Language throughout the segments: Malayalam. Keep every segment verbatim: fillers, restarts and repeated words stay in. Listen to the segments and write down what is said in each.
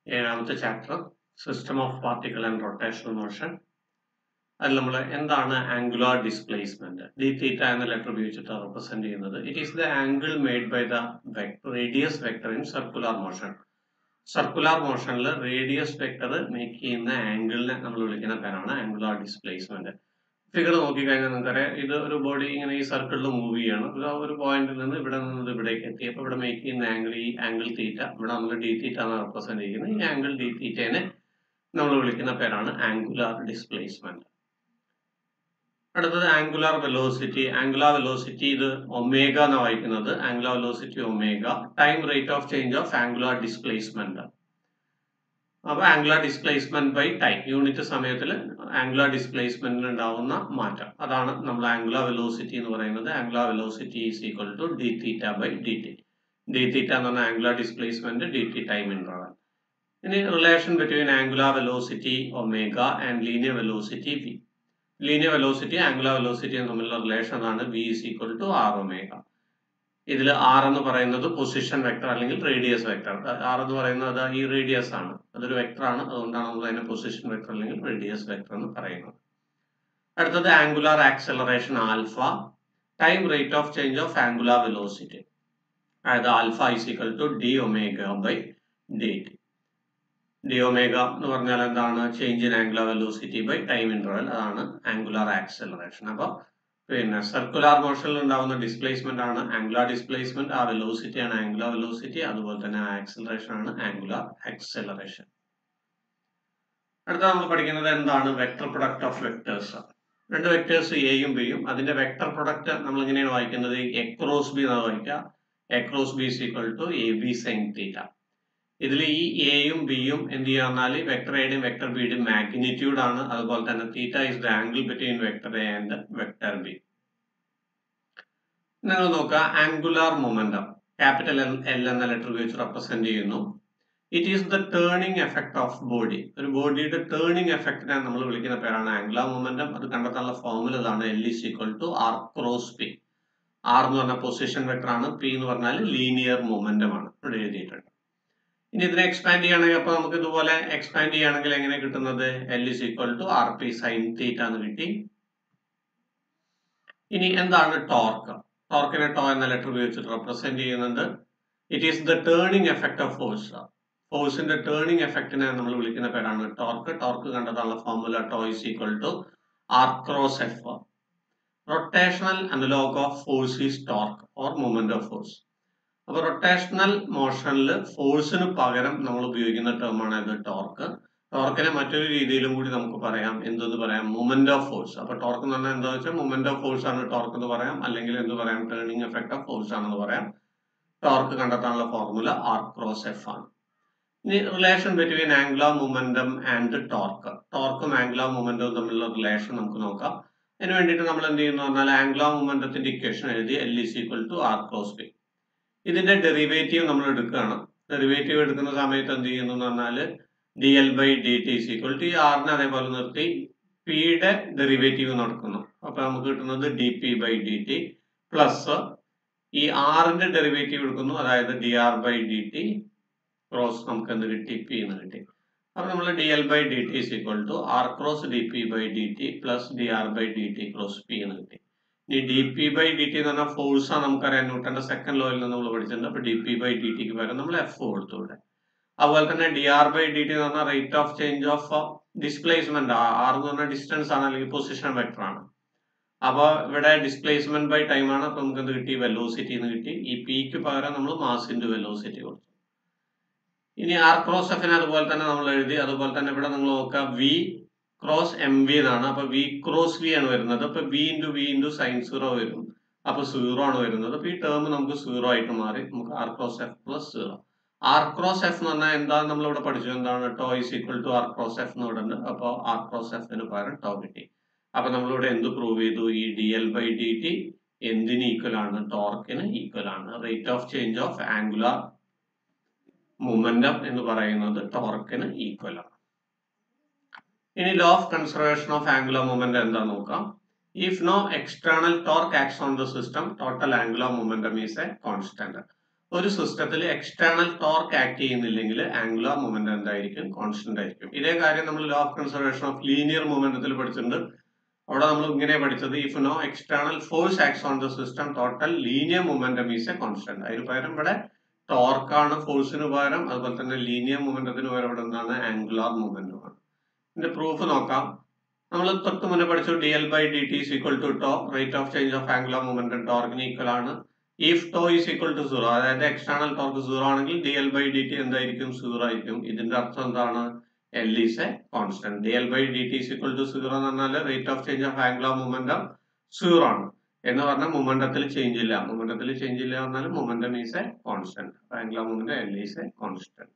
ഏഴാമത്തെ chapter system of particle and rotational motion. അതിൽ നമ്മൾ എന്താണ് ആംഗുലാർ ഡിസ്പ്ലേസ്മെന്റ്, ഡി തീറ്റ എന്ന ലെറ്റർ ഉപയോഗിച്ചിട്ട് റെപ്രസെന്റ് ചെയ്യുന്നത്. It is the angle made by the radius vector in circular motion. Circular മോഷനിൽ റേഡിയസ് വെക്ടർ മേക്ക് ചെയ്യുന്ന ആംഗിളിനെ നമ്മൾ വിളിക്കുന്ന പേരാണ് ആംഗുലാർ ഡിസ്പ്ലേസ്മെന്റ്. ഫിഗർ നോക്കിക്കഴിഞ്ഞാൽ നിങ്ങൾക്കറിയാം, ഇത് ഒരു ബോഡി ഇങ്ങനെ ഈ സർക്കിളിൽ മൂവ് ചെയ്യാണ്. ഒരു പോയിന്റിൽ നിന്ന് ഇവിടെ നിന്ന് ഇവിടേക്ക് എത്തി. അപ്പോൾ ഇവിടെ മേക്ക് ചെയ്യുന്ന ആംഗിൾ ഈ ആംഗിൾ തീറ്റ, ഇവിടെ നമ്മൾ ഡി തീറ്റ ആണ് റെപ്രസെന്റ് ചെയ്യുന്നത്. ഈ ആംഗിൾ ഡി തീറ്റേനെ നമ്മൾ വിളിക്കുന്ന പേരാണ് ആംഗുലാർ ഡിസ്പ്ലേസ്മെന്റ്. അടുത്തത് ആംഗുലാർ വെലോസിറ്റി. ആംഗുലാർ വെലോസിറ്റി ഇത് ഒമേഗ എന്ന് വായിക്കുന്നത്. Angular velocity omega, time rate of change of angular displacement. അപ്പൊ angular displacement by time, unit സമയത്തിൽ ആംഗുലാർ ഡിസ്പ്ലേസ്മെന്റിന് ഉണ്ടാവുന്ന മാറ്റം, അതാണ് നമ്മൾ ആംഗുലാർ വെലോസിറ്റി എന്ന് പറയുന്നത്. Angular velocity is equal to D theta by D T. D theta എന്ന് പറഞ്ഞാൽ angular displacement, D T time interval. ഇനി relation between angular velocity omega and linear velocity V. Linear velocity angular വെലോസിറ്റിയും തമ്മിലുള്ള റിലേഷൻ ആണ് V is equal to R omega. ഇതിൽ ആർ എന്ന് പറയുന്നത് പൊസിഷൻ വെക്ടർ അല്ലെങ്കിൽ റേഡിയസ് വെക്ടർ. ആർ എന്ന് പറയുന്നത് ഈ റേഡിയസ് ആണ്, അതൊരു വെക്ടർ ആണ്, അതുകൊണ്ടാണ് നമ്മൾ അതിനെ പൊസിഷൻ വെക്ടർ അല്ലെങ്കിൽ റേഡിയസ് വെക്ടർ എന്ന് പറയുന്നത്. അടുത്തത് angular acceleration alpha, time rate of change of angular velocity. അതായത് alpha is equal to D omega by D T. D omega എന്ന് പറഞ്ഞാൽ എന്താണ്? Change in angular velocity by time interval, അതാണ് ആംഗുലാർ ആക്സലറേഷൻ. അപ്പോൾ പിന്നെ സർക്കുലാർ മോഷനിൽ ഉണ്ടാവുന്ന ഡിസ്പ്ലേസ്മെന്റ് ആണ് ആംഗുലാർ ഡിസ്പ്ലേസ്മെന്റ്, ആ വെലോസിറ്റി ആണ് ആംഗുലാർ വെലോസിറ്റി, അതുപോലെ തന്നെ ആക്സലറേഷൻ ആണ് ആംഗുലാർ ആക്സലറേഷൻ. അടുത്ത നമ്മൾ പഠിക്കുന്നത് എന്താണ്? Vector product of vectors. രണ്ട് വെക്ടേഴ്സ് എയും ബിയും, അതിന്റെ വെക്ടർ പ്രൊഡക്റ്റ് നമ്മൾ ഇങ്ങനെയാണ് വായിക്കുന്നത്, എ ക്രോസ് ബി എന്നാണ് വായിക്കുക. A cross B is equal to A B sine theta. ഇതിൽ ഈ എയും ബിയും എന്ത് ചെയ്യുക പറഞ്ഞാൽ വെക്ടർ എയുടെയും വെക്ടർ ബിയുടെയും മാഗ്നിറ്റ്യൂഡ് ആണ്. അതുപോലെ തന്നെ theta is the angle between vector A and vector B. നിങ്ങൾ നോക്കുക, ആംഗുലാർ മൊമെന്റം ക്യാപിറ്റൽ എൽ എന്ന ലെറ്റർ ഉപയോഗിച്ച് റെപ്രസെന്റ് ചെയ്യുന്നു. It is the turning effect of body. ഒരു ബോഡിയുടെ ടേണിംഗ് എഫക്റ്റിനെ നമ്മൾ വിളിക്കുന്ന പേരാണ് ആംഗുലാർ മൊമെന്റം. അത് കണ്ടെത്താനുള്ള ഫോർമുല ഇതാണ്, L is equal to R cross P. R എന്ന് പറഞ്ഞാൽ പൊസിഷൻ വെക്ടർ ആണ്, പി എന്ന് പറഞ്ഞാൽ ലീനിയർ മൊമെന്റം ആണ് ഇവിടെ എഴുതിയിട്ടുണ്ട്. ഇനി ഇതിനെ എക്സ്പാൻഡ് ചെയ്യുകയാണെങ്കിൽ അപ്പൊ നമുക്ക് ഇതുപോലെ എക്സ്പാൻഡ് ചെയ്യുകയാണെങ്കിൽ എങ്ങനെ കിട്ടുന്നത്? L is equal to R P sine theta എന്ന് കിട്ടി. ഇനി എന്താണ് ടോർക്ക്? ടോർക്കിനെ ടോ എന്ന ലെറ്റർ ഉപയോഗിച്ചിട്ട് റെപ്രസെന്റ് ചെയ്യുന്നുണ്ട്. It is the turning effect of force. ഫോഴ്സിന്റെ ടേണിംഗ് എഫക്റ്റിനെ നമ്മൾ വിളിക്കുന്ന പേരാണ് ടോർക്ക്. ടോർക്ക് കണ്ടെത്താനുള്ള formula tau is equal to R cross F. Rotational analog of force is torque or moment of force. അപ്പൊ റൊട്ടേഷണൽ മോഷനിൽ ഫോഴ്സിന് പകരം നമ്മൾ ഉപയോഗിക്കുന്ന ടേമാണ് ഇത് ടോർക്ക്. ടോർക്കിനെ മറ്റൊരു രീതിയിലും കൂടി നമുക്ക് പറയാം, എന്തെന്ന് പറയാം? Moment of force. അപ്പൊ ടോർക്ക് എന്ന് പറഞ്ഞാൽ എന്താ വെച്ചാൽ മൊമെന്റ് ഓഫ് ഫോഴ്സ് ആണ് ടോർക്ക് എന്ന് പറയാം, അല്ലെങ്കിൽ എന്ത് പറയാം? ടേണിംഗ് എഫക്ട് ഓഫ് ഫോഴ്സ് ആണെന്ന് പറയാം. ടോർക്ക് കണ്ടെത്താനുള്ള ഫോർമുല ആർ ക്രോസ് എഫ് ആണ്. ഇനി relation between angular momentum and torque. ടോർക്കും ആംഗുലാർ മൊമെന്റവും തമ്മിലുള്ള റിലേഷൻ നമുക്ക് നോക്കാം. അതിന് വേണ്ടിയിട്ട് നമ്മൾ എന്ത് ചെയ്യുന്നു പറഞ്ഞാൽ ആംഗുലാർ മൊമെന്റത്തിന്റെ ഇക്വേഷൻ എഴുതി, L is equal to R cross P. ഇതിന്റെ ഡെറിവേറ്റീവ് നമ്മൾ എടുക്കുകയാണ്. ഡെറിവേറ്റീവ് എടുക്കുന്ന സമയത്ത് എന്ത് ചെയ്യുന്നു എന്ന് പറഞ്ഞാൽ D L by D T is equal to ഈ ആറിനെ അതേപോലെ നിർത്തി പിയുടെ ഡെറിവേറ്റീവ് നടക്കുന്നു. അപ്പൊ നമുക്ക് കിട്ടുന്നത് D P by D T plus ഈ ആറിന്റെ ഡെറിവേറ്റീവ് എടുക്കുന്നു, അതായത് D R by D T cross നമുക്ക് എന്ത് കിട്ടി? പി എന്ന് കിട്ടി. അപ്പൊ നമ്മൾ D L by D T is equal to R cross D P by D T plus D R by D T cross P എന്ന് കിട്ടി. ഈ D P by D T എന്ന് പറഞ്ഞാൽ ഫോഴ്സ് ആണ്, നമുക്കറിയാം ന്യൂട്ടന്റെ സെക്കൻഡ് ലോയിൽ നിന്ന് നമ്മൾ പഠിച്ചിട്ടുണ്ട്. അപ്പൊ ഡി പി ബൈ ഡി ടിക്ക് പകരം നമ്മൾ എഫ് കൊടുത്തു ഇവിടെ. അതുപോലെ തന്നെ D R by D T എന്ന് പറഞ്ഞാൽ rate of change of displacement. R എന്ന് പറഞ്ഞാൽ ഡിസ്റ്റൻസ് ആണ് അല്ലെങ്കിൽ പൊസിഷൻ വെക്ടർ ആണ്. അപ്പൊ ഇവിടെ ഡിസ്പ്ലേസ്മെന്റ് ബൈ ടൈം ആണ്. അപ്പൊ നമുക്ക് എന്ത് കിട്ടി? വെലോസിറ്റി എന്ന് കിട്ടി. ഈ പിക്ക് പകരം നമ്മൾ മാസ് ഇൻറ്റു വെലോസിറ്റി കൊടുത്തു. ഇനി ആർ ക്രോസ് എഫിനെ അതുപോലെ തന്നെ നമ്മൾ എഴുതി. അതുപോലെ തന്നെ ഇവിടെ നിങ്ങൾ നോക്കുക, വി ക്രോസ് എം വി എന്നാണ്. അപ്പൊ വി ക്രോസ് വി ആണ് വരുന്നത്. അപ്പൊ V into V into sine zero വരും. അപ്പൊ സീറോ ആണ് വരുന്നത്. അപ്പൊ ഈ ടേം നമുക്ക് സീറോ ആയിട്ട് മാറി. നമുക്ക് R cross F plus zero. R cross F എന്ന് പറഞ്ഞാൽ എന്താണ് നമ്മൾ ഇവിടെ പഠിച്ചു? എന്താണ്? Tau is equal to R cross F എന്ന് പറയുന്നത്. അപ്പൊ ആർ ക്രോസ് എഫിന് പകരം ടോ കിട്ടി. അപ്പൊ നമ്മളിവിടെ എന്ത് പ്രൂവ് ചെയ്തു? ഈ D L by D T എന്തിന് ഈക്വൽ ആണ്? ടോർക്കിന് ഈക്വൽ ആണ്. Rate of change of angular momentum എന്ന് പറയുന്നത് ടോർക്കിന് ഈക്വൽ ആണ്. ഇനി law of conservation of angular momentum എന്താ നോക്കാം. If no external torque acts on the system, total angular momentum is a constant. ഒരു സിസ്റ്റത്തിൽ എക്സ്റ്റേണൽ ടോർക്ക് ആക്ട് ചെയ്യുന്നില്ലെങ്കിൽ ആംഗുലാർ മൊമെന്റം എന്തായിരിക്കും? കോൺസ്റ്റന്റ് ആയിരിക്കും. ഇതേ കാര്യം നമ്മൾ law of conservation of linear മൊമെന്റത്തിൽ പഠിച്ചിട്ടുണ്ട്. അവിടെ നമ്മൾ ഇങ്ങനെ പഠിച്ചത് if no external force acts on the system total linear momentum is a constant. അതിന് പകരം ഇവിടെ ടോർക്കാണ് ഫോഴ്സിന് പകരം, അതുപോലെ തന്നെ ലീനിയർ മൊമെന്റത്തിന് പകരം ഇവിടെ എന്താണ്? ആംഗുലാർ മൊമെന്റം ആണ്. ഇതിന്റെ പ്രൂഫ് നോക്കാം. നമ്മൾ തൊട്ട് മുന്നേ പഠിച്ചു D L by D T is equal to tau, rate of change of angular momentum ടോർക്കിന് ഈക്വൽ ആണ്. If tau is equal to zero, അതായത് എക്സ്റ്റേണൽ ടോർക്ക് സീറോ ആണെങ്കിൽ D L by D T എന്തായിരിക്കും? സീറോ ആയിരിക്കും. ഇതിന്റെ അർത്ഥം എന്താണ്? L is a constant. D L by D T is equal to zero എന്ന് പറഞ്ഞാൽ rate of change of angular momentum zero ആണ് എന്ന് പറഞ്ഞാൽ മൊമെന്റത്തിൽ ചേഞ്ച് ഇല്ല. മൊമെന്റത്തിൽ ചേഞ്ച് ഇല്ല പറഞ്ഞാൽ momentum is a constant. Angular momentum L is a constant.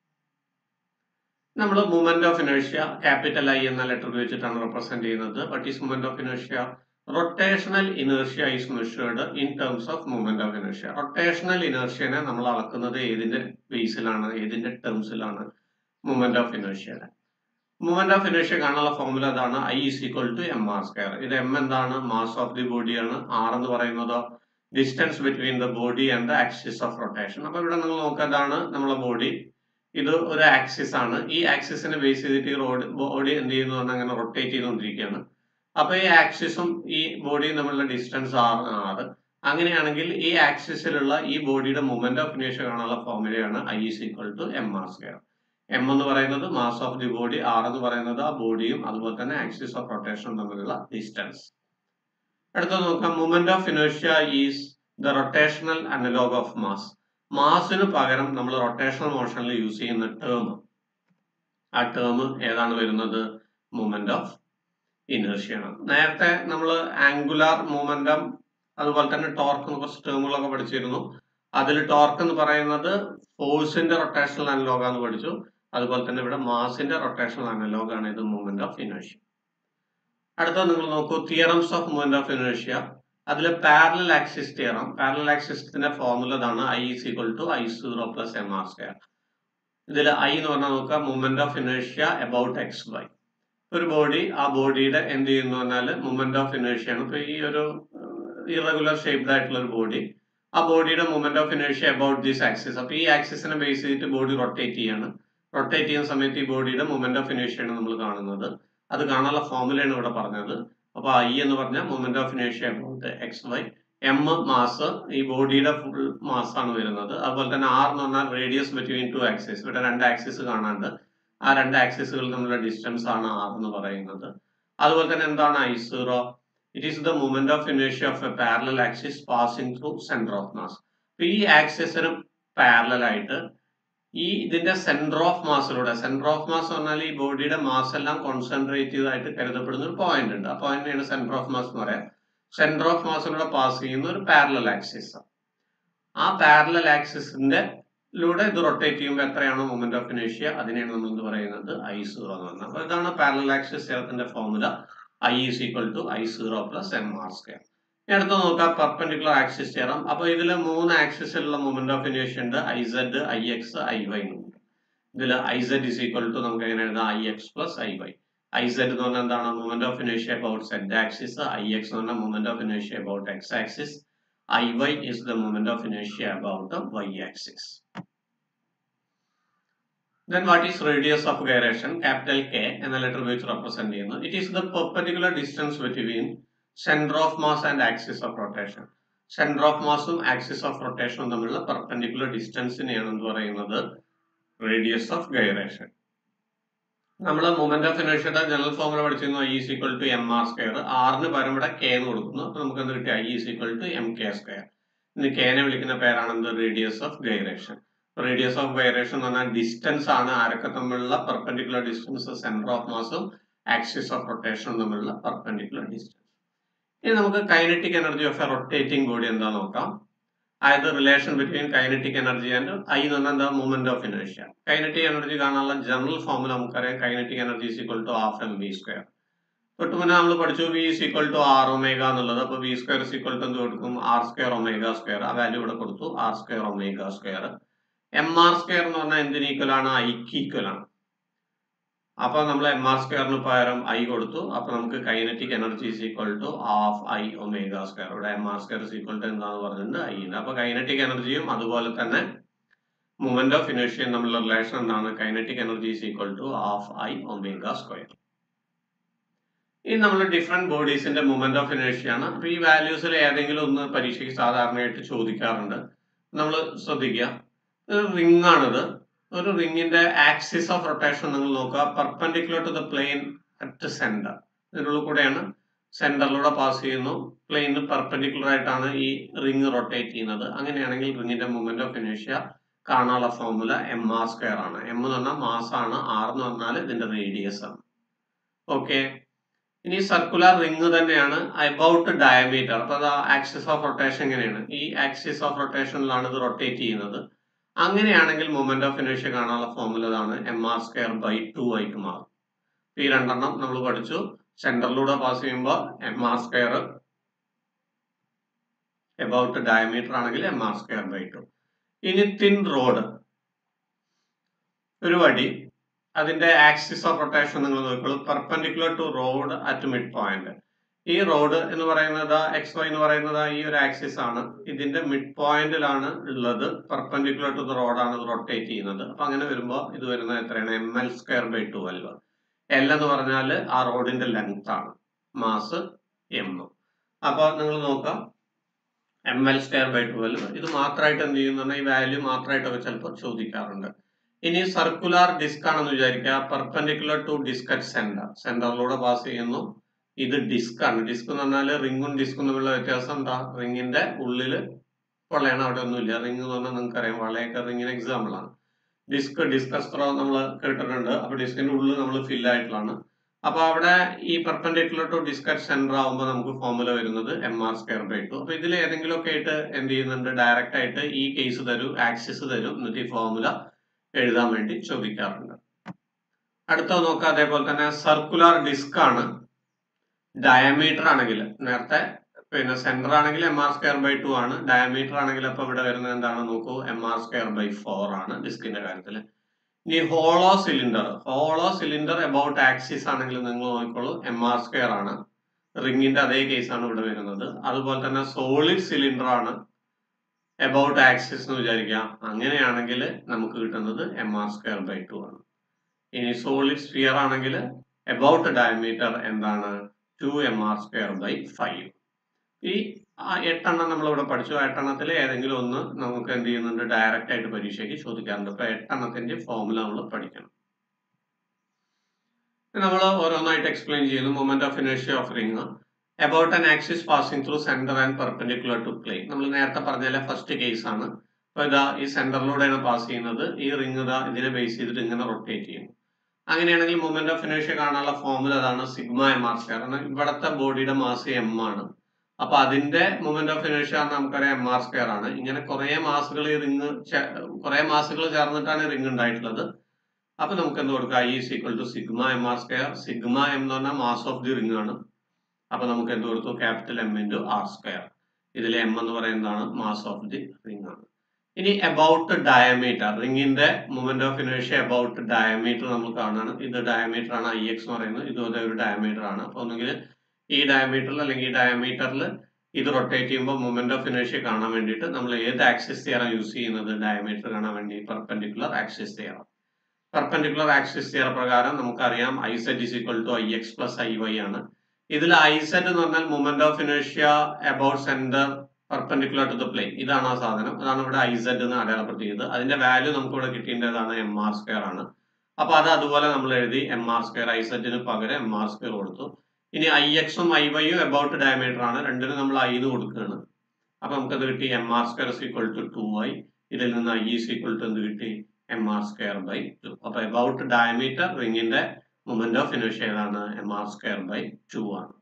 നമ്മൾ moment of inertia capital I എന്ന ലെറ്റർ ഉപയോഗിച്ചിട്ടാണ് റെപ്രസെന്റ് ചെയ്യുന്നത്. What is moment of inertia? Rotational inertia is measured in terms of moment of inertia. Rotational ഇനേർഷ്യനെ നമ്മൾ അളക്കുന്നത് ഏതിന്റെ ബേസിലാണ്, ഏതിന്റെ ടേംസിലാണ്? മൊമെന്റ് ഓഫ് ഇനേർഷ്യയുടെ. മൊമെന്റ് ഓഫ് ഇനേർഷ്യ കാണാനുള്ള ഫോർമുല അതാണ്, I is equal to M R square. ഇത് എം എന്താണ്? മാസ് ഓഫ് ദി ബോഡിയാണ്. ആർ എന്ന് പറയുന്നത് distance between the body and the axis of rotation. അപ്പൊ ഇവിടെ നിങ്ങൾ നോക്കാതാണ് നമ്മളെ ബോഡി, ഇത് ഒരു ആക്സിസ് ആണ്. ഈ ആക്സിസിനെ ബേസ് ചെയ്തിട്ട് ഈ റോഡ് ബോഡി എന്ത് ചെയ്യുന്നു പറഞ്ഞാൽ അങ്ങനെ റൊട്ടേറ്റ് ചെയ്തുകൊണ്ടിരിക്കുകയാണ്. അപ്പൊ ഈ ആക്സിസും ഈ ബോഡിയും തമ്മിലുള്ള ഡിസ്റ്റൻസ് ആറ് ആറ് അങ്ങനെയാണെങ്കിൽ ഈ ആക്സിസിലുള്ള ഈ ബോഡിയുടെ മൊമെന്റ് ഓഫ് ഇനേർഷ്യ കാണാനുള്ള ഫോർമുലയാണ് I is equal to M R square. M എന്ന് പറയുന്നത് mass of the body, R എന്ന് പറയുന്നത് ആ ബോഡിയും അതുപോലെ തന്നെ ആക്സിസ് ഓഫ് റൊട്ടേഷനും തമ്മിലുള്ള ഡിസ്റ്റൻസ്. അടുത്ത നോക്കാം, moment of inertia is the rotational analog of mass. മാസിന് പകരം നമ്മൾ റൊട്ടേഷണൽ മോഷനിൽ യൂസ് ചെയ്യുന്ന ടേം, ആ ടേം ഏതാണ് വരുന്നത്? മൊമെന്റ് ഓഫ് ഇനേർഷ്യ ആണ്. നേരത്തെ നമ്മൾ ആംഗുലാർ മൊമെന്റം അതുപോലെ തന്നെ ടോർക്ക് കുറച്ച് ടേമുകളൊക്കെ പഠിച്ചിരുന്നു. അതിൽ ടോർക്ക് എന്ന് പറയുന്നത് ഫോഴ്സിന്റെ റൊട്ടേഷണൽ അനലോഗാന്ന് പഠിച്ചു. അതുപോലെ തന്നെ ഇവിടെ മാസിന്റെ റൊട്ടേഷണൽ അനലോഗാണ് ഇത് മൊമെന്റ് ഓഫ് ഇനേർഷ്യ. അടുത്ത നിങ്ങൾ നോക്കൂ, theorems of moment of inertia. അതിൽ പാരലൽ ആക്സിസ് തിയറം, പാരലൽ ആക്സിസിന്റെ ഫോർമുല ഇതാണ്, I is equal to I zero plus M R square. ഇതിൽ ഐ എന്ന് പറഞ്ഞാൽ നോക്കുക moment of inertia about X Y. ഒരു ബോഡി, ആ ബോഡിയുടെ എന്ത് ചെയ്യുന്നു പറഞ്ഞാൽ മൊമെന്റ് ഓഫ് ഇനേർഷ്യ ആണ്. ഇപ്പൊ ഈ ഒരു ഇറഗുലർ ഷേപ്ഡ് ആയിട്ടുള്ള ഒരു ബോഡി, ആ ബോഡിയുടെ moment of inertia about this axis. അപ്പൊ ഈ ആക്സിസിനെ ബേസ് ചെയ്തിട്ട് ബോഡി റൊട്ടേറ്റ് ചെയ്യാണ്. റൊട്ടേറ്റ് ചെയ്യുന്ന സമയത്ത് ഈ ബോഡിയുടെ മൊമെന്റ് ഓഫ് ഇനേർഷ്യ ആണ് നമ്മൾ കാണുന്നത്. അത് കാണാനുള്ള ഫോർമുലയാണ് ഇവിടെ പറഞ്ഞത്. അപ്പൊ ഐ എന്ന് പറഞ്ഞാൽ moment of inertia about X Y. M mass, ഈ ബോഡിയുടെ ഫുൾ മാസ് ആണ് വരുന്നത്. അതുപോലെ തന്നെ ആർ എന്ന് പറഞ്ഞാൽ റേഡിയസ് ബിറ്റ്വീൻ ടു ആക്സിസ്. ഇവിടെ രണ്ട് ആക്സിസ് കാണാണ്ട്, ആ രണ്ട് ആക്സിസുകൾ തമ്മിലുള്ള ഡിസ്റ്റൻസ് ആണ് ആർ എന്ന് പറയുന്നത്. അതുപോലെ തന്നെ എന്താണ് I zero? It is the moment of inertia of a parallel axis passing through centre of mass. അപ്പൊ ഈ ആക്സിസിന് പാരലൽ ആയിട്ട് ഈ ഇതിന്റെ സെന്റർ ഓഫ് മാസിലൂടെ, സെന്റർ ഓഫ് മാസ് പറഞ്ഞാൽ ഈ ബോഡിയുടെ മാസ് എല്ലാം കോൺസെൻട്രേറ്റ് ചെയ്തതായിട്ട് കരുതപ്പെടുന്ന ഒരു പോയിന്റ് ഉണ്ട്. ആ പോയിന്റിനാണ് സെന്റർ ഓഫ് മാസ് എന്ന് പറയാം. സെന്റർ ഓഫ് മാസിലൂടെ പാസ് ചെയ്യുന്ന ഒരു പാരലൽ ആക്സിസ്. ആ പാരലൽ ആക്സിസിന്റെ ലൂടെ ഇത് റൊട്ടേറ്റ് ചെയ്യുമ്പോൾ എത്രയാണോ മൊമെന്റ് ഓഫ് ഇനേർഷ്യ, അതിനെയാണ് നമ്മൾ എന്ത് പറയുന്നത്? ഐ സീറോ എന്ന് പറഞ്ഞത്. അപ്പൊ ഇതാണ് പാരലൽ ആക്സിസ് തിയറത്തിന്റെ formula, I is equal to I zero plus M R square. ഇനി അടുത്ത് നോക്കാം പെർപെൻഡിക്കുലർ ആക്സിസ് തിയറം. അപ്പൊ ഇതിൽ മൂന്ന് ആക്സിസിലുള്ള മൊമെന്റ് ഓഫ് ഇനേർഷ്യ ഉണ്ട്, I Z, I X, I Y എന്നുണ്ട്. ഇതിൽ I Z is equal to നമുക്ക് എങ്ങനെ എഴുതാം? I X plus I Y. I Z എന്ന് പറഞ്ഞാൽ എന്താണ്? Moment of inertia about Z axis. I X എന്ന് പറഞ്ഞാൽ moment of inertia about X axis. I Y is the moment of inertia about the Y axis. Then what is radius of gyration? Capital K എന്ന ലെറ്റർ ഉപയോഗിച്ച് റെപ്രസെന്റ് ചെയ്യുന്നു. It is the perpendicular distance between center of mass and axis of rotation. Center of massum axis of rotation തമ്മിലുള്ള perpendicular distanceനെയാണ് എന്ത് പറയുന്നത്? Radius of gyration. നമ്മൾ മൊമെന്റ് ഓഫ് ഇനേർഷ്യയുടെ ജനറൽ ഫോർമുല പഠിച്ചിരുന്നു, I is equal to M R square. ആറിന് പകരം ഇവിടെ കെ എന്ന് കൊടുക്കുന്നു. അപ്പൊ നമുക്ക് എന്ത് കിട്ടി? I is equal to M K square. ഇനി കെനെ വിളിക്കുന്ന പേരാണ് എന്ത്? Radius of gyration. Radius of gyration എന്ന് പറഞ്ഞാൽ ഡിസ്റ്റൻസ് ആണ്, ആരൊക്കെ തമ്മിലുള്ള പെർപെൻഡിക്കുലർ ഡിസ്റ്റൻസ്, സെന്റർ ഓഫ് മാസും ആക്സിസ് ഓഫ് റൊട്ടേഷനും തമ്മിലുള്ള പെർപെൻഡിക്കുലർ ഡിസ്റ്റൻസ്. ഇനി നമുക്ക് kinetic energy of a rotating body എന്താ നോക്കാം. അതായത് relation between kinetic energy and I എന്ന് പറഞ്ഞാൽ എന്താ? Movement of inertia. Kinetic energy കാണാനുള്ള ജനറൽ ഫോർമുല നമുക്കറിയാം, kinetic energy is equal to half M V square. തൊട്ട് മുന്നേ നമ്മൾ പഠിച്ചു V is equal to R omega എന്നുള്ളത്. അപ്പൊ V square is equal to എന്ത് കൊടുക്കും? R square omega square. ആ വാല്യൂ ഇവിടെ കൊടുത്തു, R square omega square. M R square എന്ന് പറഞ്ഞാൽ എന്തിന് ഈക്വൽ ആണ്? ഐക്ക് ഈക്വൽ ആണ്. അപ്പൊ നമ്മൾ എം ആർ സ്ക്വയറിന് പകരം ഐ കൊടുത്തു. അപ്പൊ നമുക്ക് kinetic energy is equal to half I omega square. ഇവിടെ M R square is equal to എന്താന്ന് പറഞ്ഞിട്ടുണ്ട് ഐ ഉണ്ട്. അപ്പൊ കൈനറ്റിക് എനർജിയും അതുപോലെ തന്നെ മൊമെന്റ് ഓഫ് ഇനേർഷ്യയും തമ്മിലുള്ള റിലേഷൻ എന്താണ്? Kinetic energy is equal to half I omega square. ഇനി നമ്മൾ ഡിഫറെന്റ് ബോഡീസിന്റെ മൊമെന്റ് ഓഫ് ഇനേർഷ്യയാണ്. അപ്പൊ ഈ വാല്യൂസിൽ ഏതെങ്കിലും ഒന്ന് പരീക്ഷയ്ക്ക് സാധാരണയായിട്ട് ചോദിക്കാറുണ്ട്. നമ്മൾ ശ്രദ്ധിക്കുക, ഒരു റിംഗ് ആണിത്. ഒരു റിംഗിന്റെ ആക്സിസ് ഓഫ് റൊട്ടേഷൻ നിങ്ങൾ നോക്കുക, perpendicular to the plane at centre. ഇതിനുള്ള കൂടെയാണ് സെന്ററിലൂടെ പാസ് ചെയ്യുന്നു. പ്ലെയിന് പെർപെൻഡിക്കുലർ ആയിട്ടാണ് ഈ റിംഗ് റൊട്ടേറ്റ് ചെയ്യുന്നത്. അങ്ങനെയാണെങ്കിൽ റിംഗിന്റെ മൊമെന്റ് ഓഫ് ഇനേർഷ്യ കാണാനുള്ള ഫോർമുല എം ആർ സ്ക്വയർ ആണ്. എം എന്ന് പറഞ്ഞാൽ മാസ് ആണ്, ആർ എന്ന് പറഞ്ഞാൽ ഇതിന്റെ റേഡിയസ് ആണ്. ഓക്കെ, ഇനി സർക്കുലർ റിംഗ് തന്നെയാണ്, അബൌട്ട് ഡയമീറ്റർ. അപ്പൊ അത് ആക്സിസ് ഓഫ് റൊട്ടേഷൻ എങ്ങനെയാണ്? ഈ ആക്സിസ് ഓഫ് റൊട്ടേഷനിലാണ് ഇത് റൊട്ടേറ്റ് ചെയ്യുന്നത്. അങ്ങനെയാണെങ്കിൽ മൊമെന്റ് ഓഫ് ഇനേർഷ്യ കാണാനുള്ള ഫോർമുല ആണ് M R square by two ആയിട്ട് മാറും. ഈ രണ്ടെണ്ണം നമ്മൾ പഠിച്ചു. സെന്ററിലൂടെ പാസ് ചെയ്യുമ്പോൾ M R square, about diameter ആണെങ്കിൽ M R square by two. ഇനി തിൻ റോഡ്, ഒരു വടി, അതിന്റെ ആക്സിസ് ഓഫ് റൊട്ടേഷൻ നിങ്ങൾ നോക്കിക്കോളൂ, perpendicular to rod at mid point. ഈ റോഡ് എന്ന് പറയുന്നത് എക്സ് വൈ എന്ന് പറയുന്നത് ഈ ഒരു ആക്സിസ് ആണ്. ഇതിന്റെ മിഡ് പോയിന്റിലാണ് ഉള്ളത്, പെർപെൻഡിക്കുലർ ടു ദ റോഡാണ് ഇത് റൊട്ടേറ്റ് ചെയ്യുന്നത്. അപ്പൊ അങ്ങനെ വരുമ്പോൾ ഇത് വരുന്നത് എത്രയാണ്? M L square by twelve. L എന്ന് പറഞ്ഞാൽ ആ റോഡിന്റെ ലെങ്ത് ആണ്, മാസ് എം. അപ്പൊ നിങ്ങൾ നോക്കാം, M L square by twelve. ഇത് മാത്രമായിട്ട് എന്ത് ചെയ്യുന്ന ഈ വാല്യൂ മാത്രമായിട്ടൊക്കെ ചിലപ്പോൾ ചോദിക്കാറുണ്ട്. ഇനി സർക്കുലർ ഡിസ്ക് ആണെന്ന് വിചാരിക്കുക, perpendicular to disc at centre. സെന്ററിലൂടെ പാസ് ചെയ്യുന്നു. ഇത് ഡിസ്ക് ആണ്. ഡിസ്ക് എന്ന് പറഞ്ഞാൽ റിംഗും ഡിസ്കും തമ്മിലുള്ള വ്യത്യാസം എന്താ? റിംഗിന്റെ ഉള്ളില് വളയാണ്, അവിടെ ഒന്നുമില്ല. റിംഗ് എന്ന് പറഞ്ഞാൽ നിങ്ങൾക്കറിയാം, വളയൊക്കെ റിംഗിന് എക്സാമ്പിൾ ആണ്. ഡിസ്ക്, ഡിസ്കസ് ത്രോ നമ്മൾ കേട്ടിട്ടുണ്ട്. അപ്പൊ ഡിസ്കിന്റെ ഉള്ളിൽ നമ്മൾ ഫിൽ ആയിട്ടുള്ളതാണ്. അപ്പൊ അവിടെ ഈ perpendicular to disc at centre ആവുമ്പോൾ നമുക്ക് ഫോർമുല വരുന്നത് M R square by two. അപ്പൊ ഇതിൽ ഏതെങ്കിലും ഒക്കെ ആയിട്ട് എന്ത് ചെയ്യുന്നുണ്ട്? ഡയറക്റ്റ് ആയിട്ട് ഈ കേസ് തരും, ആക്സിസ് തരും, എന്നിട്ട് ഈ ഫോർമുല എഴുതാൻ വേണ്ടി ചോദിക്കാറുണ്ട്. അടുത്ത നോക്കാം, അതേപോലെ തന്നെ സർക്കുലർ ഡിസ്ക് ആണ്. ഡയമീറ്റർ ആണെങ്കിൽ നേരത്തെ പിന്നെ സെന്റർ ആണെങ്കിൽ M R square by two ആണ്. ഡയമീറ്റർ ആണെങ്കിൽ അപ്പൊ ഇവിടെ വരുന്നത് എന്താണ് നോക്കൂ, M R square by four ആണ് ഡിസ്കിന്റെ കാര്യത്തിൽ. ഇനി hollow cylinder, hollow cylinder about axis ആണെങ്കിൽ നിങ്ങൾ നോക്കിക്കോളൂ, എം ആർ സ്ക്വയർ ആണ്. റിംഗിന്റെ അതേ കേസാണ് ഇവിടെ വരുന്നത്. അതുപോലെ തന്നെ സോളിഡ് സിലിണ്ടർ ആണ്, അബൌട്ട് ആക്സിസ് എന്ന് വിചാരിക്കാം. അങ്ങനെയാണെങ്കിൽ നമുക്ക് കിട്ടുന്നത് M R square by two ആണ്. ഇനി സോളിഡ് സ്ഫിയർ ആണെങ്കിൽ അബൌട്ട് ഡയമീറ്റർ എന്താണ്? Two M R square by five. ഈ എട്ടെണ്ണം നമ്മളിവിടെ പഠിച്ചു. ആ എട്ടെണ്ണത്തിൽ ഏതെങ്കിലും ഒന്ന് നമുക്ക് എന്ത് ചെയ്യുന്നുണ്ട്? ഡയറക്റ്റ് ആയിട്ട് പരീക്ഷയ്ക്ക് ചോദിക്കാറുണ്ട്. അപ്പൊ എട്ടെണ്ണത്തിന്റെ ഫോർമുല നമ്മൾ പഠിക്കണം. നമ്മൾ ഓരോന്നായിട്ട് എക്സ്പ്ലെയിൻ ചെയ്യുന്നു. Moment of inertia of ring about an axis passing through centre and perpendicular to plane. നമ്മൾ നേരത്തെ പറഞ്ഞാൽ ഫസ്റ്റ് കേസ് ആണ്. അപ്പൊ ഇതാ ഈ സെന്ററിലൂടെയാണ് പാസ് ചെയ്യുന്നത്. ഈ റിംഗ് ഇതാ ഇതിനെ ബേസ് ചെയ്തിട്ട് ഇങ്ങനെ റൊട്ടേറ്റ് ചെയ്യും. അങ്ങനെയാണെങ്കിൽ മൊമെന്റ് ഓഫ് ഇനേർഷ്യ കാണാനുള്ള ഫോർമുല അതാണ് സിഗ്മ എം ആർ സ്ക്വയർ. കാരണം ഇവിടത്തെ ബോഡിയുടെ മാസ് എം ആണ്. അപ്പൊ അതിന്റെ മൊമെന്റ് ഓഫ് ഇനേർഷ്യ നമുക്കറിയാം എം ആർ സ്ക്വയർ ആണ്. ഇങ്ങനെ കുറെ മാസുകൾ ഈ റിംഗ് കുറെ മാസുകൾ ചേർന്നിട്ടാണ് റിംഗ് ഉണ്ടായിട്ടുള്ളത്. അപ്പൊ നമുക്ക് എന്ത് കൊടുക്കാം? I is equal to sigma M R square. Sigma M എന്ന് പറഞ്ഞാൽ മാസ് ഓഫ് ദി റിംഗ് ആണ്. അപ്പൊ നമുക്ക് എന്ത് കൊടുത്തു? Capital M into R square. ഇതിൽ എം എന്ന് പറയുന്നതാണ് മാസ് ഓഫ് ദി റിംഗ് ആണ്. ഇനി അബൌട്ട് ഡയമീറ്റർ, റിംഗിന്റെ moment of inertia about diameter നമ്മൾ കാണാണ്. ഇത് ഡയമീറ്റർ ആണ്, ഐ എക്സ് എന്ന് പറയുന്നത്. ഇതും അതേ ഒരു ഡയമീറ്റർ ആണ്. അപ്പൊ ഒന്നുകിൽ ഈ ഡയമീറ്ററിൽ അല്ലെങ്കിൽ ഈ ഡയമീറ്ററിൽ ഇത് റൊട്ടേറ്റ് ചെയ്യുമ്പോൾ മൊമെന്റ് ഓഫ് ഇനേർഷ്യ കാണാൻ വേണ്ടിയിട്ട് നമ്മൾ ഏത് ആക്സിസ് തിയറം യൂസ് ചെയ്യുന്നത്? ഡയമീറ്റർ കാണാൻ വേണ്ടി perpendicular axis theorem. Perpendicular axis theorem പ്രകാരം നമുക്കറിയാം I Z is equal to I X plus I Y ആണ്. ഇതിൽ ഐ സെഡ് എന്ന് പറഞ്ഞാൽ moment of inertia about centre perpendicular to the plane. ഇതാണ് ആ സാധനം. അതാണ് ഇവിടെ ഐ സെഡ് എന്ന് അടയാളപ്പെടുത്തിയത്. അതിന്റെ വാല്യൂ നമുക്ക് ഇവിടെ കിട്ടേണ്ടതാണ് എം ആർ സ്ക്വയർ ആണ്. അപ്പൊ അത് അതുപോലെ നമ്മൾ എഴുതി, എം ആർ സ്ക്വയർ, ഐ സെഡിന് പകരം എം ആർ സ്ക്വയർ കൊടുത്തു. ഇനി ഐ എക്സും ഐ വൈയും അബൌട്ട് ഡയമീറ്റർ ആണ്. രണ്ടിനും നമ്മൾ ഐ എന്ന് കൊടുക്കുകയാണ്. അപ്പൊ നമുക്കത് കിട്ടി M R square is equal to two I. ഇതിൽ നിന്ന് ഐ ഈസ് ഈക്വൽ ടു എന്ത് കിട്ടി? M R square by two. അപ്പൊ അബൌട്ട് ഡയമീറ്റർ റിംഗിന്റെ മൊമെന്റ് ഓഫ് ഇനേർഷ്യ ഏതാണ്? M R square by two ആണ്.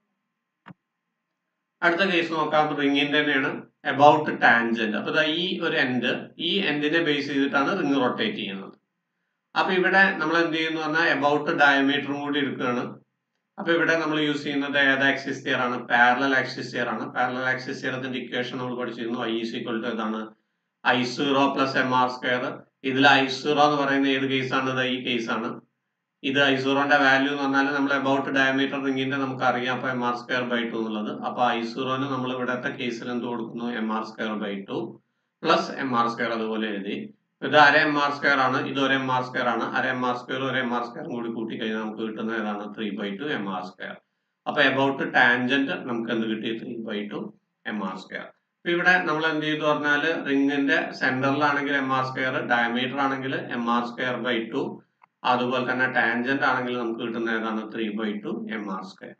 അടുത്ത കേസ് നോക്കാം, റിംഗിന്റെ തന്നെയാണ്, അബൌട്ട് ടാൻജന്റ്. അപ്പൊ ഈ ഒരു എൻഡ്, ഈ എൻഡിനെ ബേസ് ചെയ്തിട്ടാണ് റിംഗ് റൊട്ടേറ്റ് ചെയ്യുന്നത്. അപ്പൊ ഇവിടെ നമ്മൾ എന്ത് ചെയ്യുന്നു പറഞ്ഞാൽ അബൌട്ട് ഡയമീറ്ററും കൂടി എടുക്കുകയാണ്. അപ്പൊ ഇവിടെ നമ്മൾ യൂസ് ചെയ്യുന്നത് ഏത് ആക്സിസ് തിയർ ആണ്? പാരലൽ ആക്സിസ് തിയർ ആണ്. പാരലൽ ആക്സിസ് തിയറത്തിന്റെ ഇക്വേഷൻ നമ്മൾ പഠിച്ചിരുന്നു. ഐ ഈസ് ഈക്വൽ ടു ഏതാണ്? I zero plus M R square. ഇതിൽ ഐ സീറോ എന്ന് പറയുന്ന ഏത് കേസാണ്? ഈ കേസാണ്. ഇത് ഐസീറോന്റെ വാല്യൂ എന്ന് പറഞ്ഞാൽ നമ്മൾ അബൌട്ട് ഡയമീറ്റർ റിംഗിന്റെ നമുക്ക് അറിയാം അപ്പൊ M R square by two എന്നുള്ളത്. അപ്പൊ ഐസീറോന് നമ്മൾ ഇവിടത്തെ കേസിൽ എന്ത് കൊടുക്കുന്നു? M R square by two plus M R square അതുപോലെ എഴുതി. ഇത് അര എം ആർ സ്ക്വയർ ആണ്, ഇത് ഒരു എം ആർ സ്ക്വയർ ആണ്. അര എം ആർ സ്ക്വയർ ഒരു എം ആർ സ്ക്വയറും കൂടി കൂട്ടി കഴിഞ്ഞാൽ നമുക്ക് കിട്ടുന്ന ഏതാണ്? Three by two M R square. അപ്പൊ അബൌട്ട് ടാൻജന്റ് നമുക്ക് എന്ത് കിട്ടി? Three by two M R square. അപ്പൊ ഇവിടെ നമ്മൾ എന്ത് ചെയ്തു പറഞ്ഞാൽ റിംഗിന്റെ സെന്ററിലാണെങ്കിൽ എം ആർ സ്ക്വയർ, ഡയമീറ്റർ ആണെങ്കിൽ M R square by two, അതുപോലെ തന്നെ ടാൻജന്റ് ആണെങ്കിൽ നമുക്ക് കിട്ടുന്ന ഏതാണ്? Three by two M R square.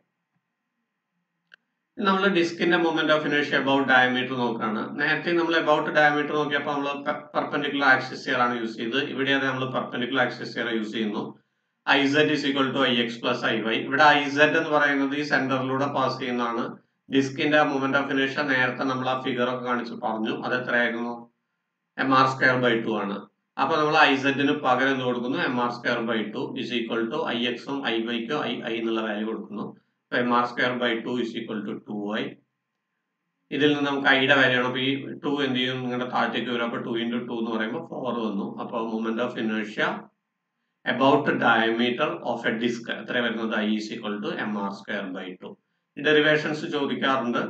നമ്മൾ ഡിസ്കിന്റെ moment of inertia about diameter നോക്കുകയാണ്. നേരത്തെ നമ്മൾ അബൌട്ട് ഡയമീറ്റർ നോക്കിയപ്പോൾ നമ്മൾ പെർപെൻഡിക്കുലർ ആക്സിസ് തിയറി ആണ് യൂസ് ചെയ്തത്. ഇവിടെ അത് നമ്മൾ പെർപെൻഡിക്കുലർ ആക്സിസ് തിയറി യൂസ് ചെയ്യുന്നു. I Z is equal to I X plus I Y. ഇവിടെ ഐ സെഡ് എന്ന് പറയുന്നത് ഈ സെന്ററിലൂടെ പാസ് ചെയ്യുന്നതാണ്. ഡിസ്കിന്റെ മൊമെന്റ് ഓഫ് ഇനേർഷ്യ നേരത്തെ നമ്മൾ ആ ഫിഗർ ഒക്കെ കാണിച്ച് പറഞ്ഞു. അത് എത്രയായിരുന്നു? M R square by two ആണ്. അപ്പൊ നമ്മൾ ഐ സെഡിന് പകരം എന്ത് കൊടുക്കുന്നു? M R square by two is equal to I എക്സും ഐ വൈക്കും ഐ ഐ എന്നുള്ള വാല്യൂ കൊടുക്കുന്നു. M R square by two is equal to two I. ഇതിൽ നിന്ന് നമുക്ക് ഐയുടെ വാല്യൂ ആണ്. അപ്പൊ ഈ ടു എന്ത് ചെയ്യും? നിങ്ങളുടെ താഴത്തേക്ക് വരും. അപ്പൊ ടു ഇൻറ്റു ടു എന്ന് പറയുമ്പോൾ ഫോർ വന്നു. അപ്പൊ moment of inertia about diameter of a disc എത്ര വരുന്നത്? I is equal to M R square by two. Derivations ചോദിക്കാറുണ്ട്.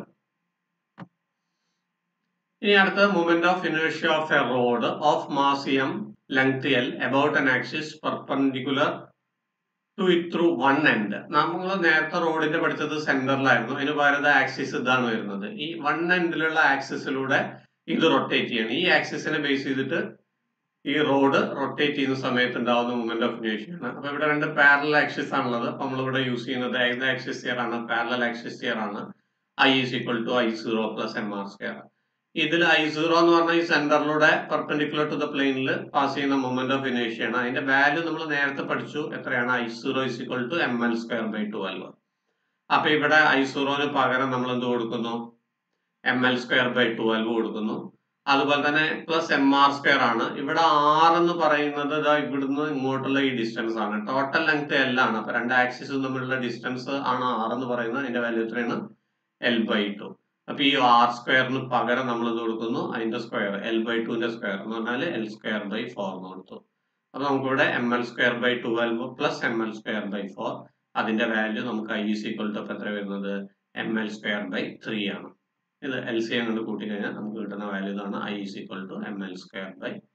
ഇനി അടുത്ത moment of inertia of a rod of mass M length L about an axis perpendicular to it through one end. നമ്മൾ നേരത്തെ റോഡിന്റെ പഠിച്ചത് സെന്ററിലായിരുന്നു. അതിന് പകരം ആക്സിസ് ഇതാണ് വരുന്നത്. ഈ വൺ എൻഡിലുള്ള ആക്സിസിലൂടെ ഇത് റൊട്ടേറ്റ് ചെയ്യണം. ഈ ആക്സിസിനെ ബേസ് ചെയ്തിട്ട് ഈ റോഡ് റൊട്ടേറ്റ് ചെയ്യുന്ന സമയത്ത് ഉണ്ടാവുന്ന മൊമെന്റ് ഓഫ് ഇനേർഷ്യ ആണ്. അപ്പൊ ഇവിടെ രണ്ട് പാരലൽ ആക്സിസ് ആണുള്ളത്. അപ്പൊ നമ്മളിവിടെ യൂസ് ചെയ്യുന്നത് ഏത് ആക്സിസ് തിയർ ആണ്? പാരലൽ ആക്സിസ് തിയർ ആണ്. I is equal to I zero plus M R square. ഇതിൽ ഐ സീറോ എന്ന് പറഞ്ഞാൽ ഈ സെന്ററിലൂടെ പെർപെൻഡിക്കുലർ ടു ദ പ്ലെയിനിൽ പാസ് ചെയ്യുന്ന മൊമെന്റ് ഓഫ് ഇനേർഷ്യ ആണ്. അതിന്റെ വാല്യൂ നമ്മൾ നേരത്തെ പഠിച്ചു. എത്രയാണ്? I zero is equal to M L square by twelve. അപ്പൊ ഇവിടെ ഐ സീറോന് പകരം നമ്മൾ എന്ത് കൊടുക്കുന്നു? M L square by twelve കൊടുക്കുന്നു. അതുപോലെ തന്നെ പ്ലസ് എം ആർ സ്ക്വയർ ആണ്. ഇവിടെ ആർ എന്ന് പറയുന്നത് ഇതാ ഇവിടുന്ന് ഇങ്ങോട്ടുള്ള ഈ ഡിസ്റ്റൻസ് ആണ്. ടോട്ടൽ ലെങ്ത് എൽ ആണ്. അപ്പൊ രണ്ട് ആക്സിസും തമ്മിലുള്ള ഡിസ്റ്റൻസ് ആണ് ആർ എന്ന് പറയുന്നത്. അതിന്റെ വാല്യൂ എത്രയാണ്? L by two. അപ്പൊ ഈ ആർ സ്ക്വയറിന് പകരം നമ്മൾ എന്ത് കൊടുക്കുന്നു? അതിന്റെ സ്ക്വയർ എൽ ബൈ ടുവിന്റെ സ്ക്വയർ എന്ന് പറഞ്ഞാൽ എൽ സ്ക്വയർ ബൈ ഫോർ എന്ന് കൊടുത്തു. അപ്പൊ നമുക്കിവിടെ M L square by twelve plus M L square by four, അതിന്റെ വാല്യൂ നമുക്ക് ഐ ഈസ് ഈക്വൽ ടു എത്ര വരുന്നത്? M L square by three ആണ്. ഇത് എൽ സി അങ്ങോട്ട് കൂട്ടി കഴിഞ്ഞാൽ നമുക്ക് കിട്ടുന്ന വാല്യൂ ഇതാണ്. I is equal to M L square by